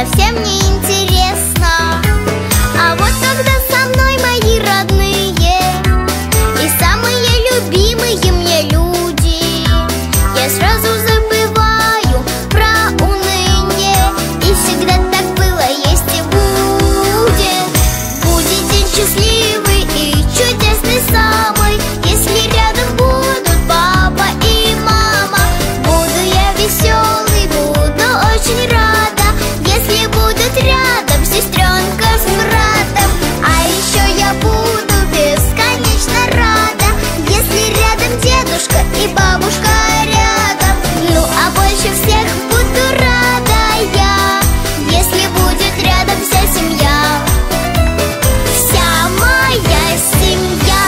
совсем не интересно. А вот когда со мной мои родные и самые любимые мне люди, я сразу забываю про уныние. И всегда так было, есть и будет. Будет день счастливый и чудесный самый, если рядом будут папа и мама. Буду я веселый, буду очень рада, если будут рядом сестренка с братом. А еще я буду бесконечно рада, если рядом дедушка и бабушка рядом. Ну а больше всех буду рада я, если будет рядом вся семья. Вся моя семья.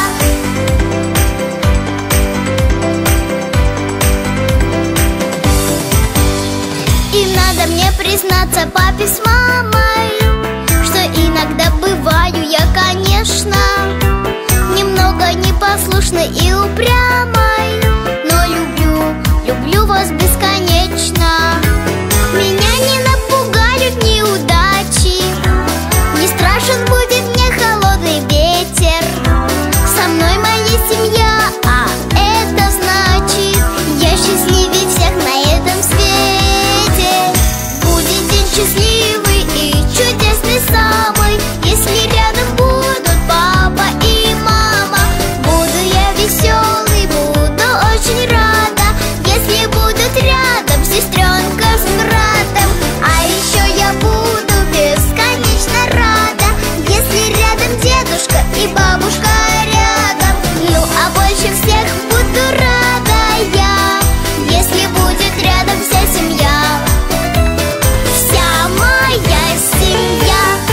И надо мне признаться папе с мамой, что иногда бываю я, конечно, немного непослушной и упрямой, но люблю вас бесконечно. Меня не напугают неудачи, не страшен будет мне холодный ветер. Со мной моя семья, а это значит, я счастливее всех на этом свете. Будет день счастливый и чудесный самый, если рядом будут папа и мама. Буду я веселый, буду очень рада, если будут рядом сестренка с братом. А еще я буду бесконечно рада, если рядом дедушка и бабушка рядом. Ну а больше всех буду рада я, если будет рядом вся семья. Вся моя семья.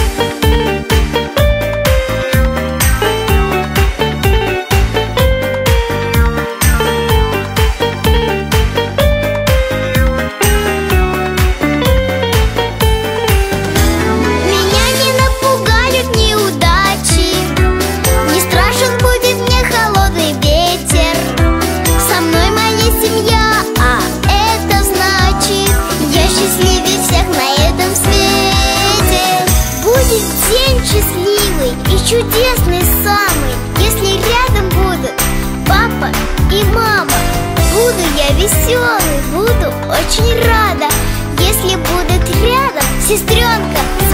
Меня не напугают неудачи, не страшен будет мне холодный ветер. Со мной моя семья, а это значит, я счастливее всех на этом свете. Будет день счастливый и чудесный самый, если рядом будут папа и мама. Буду я веселый, буду очень рада, если будет рядом сестренка